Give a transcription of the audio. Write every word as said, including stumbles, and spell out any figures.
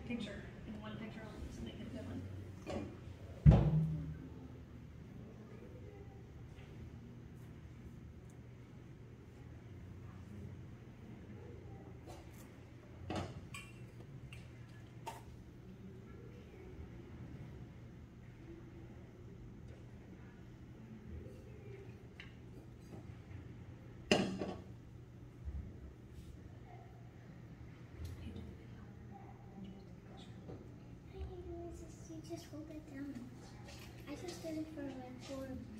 picture, in one picture only, so make it a good one. You just hold it down. I just did it for like four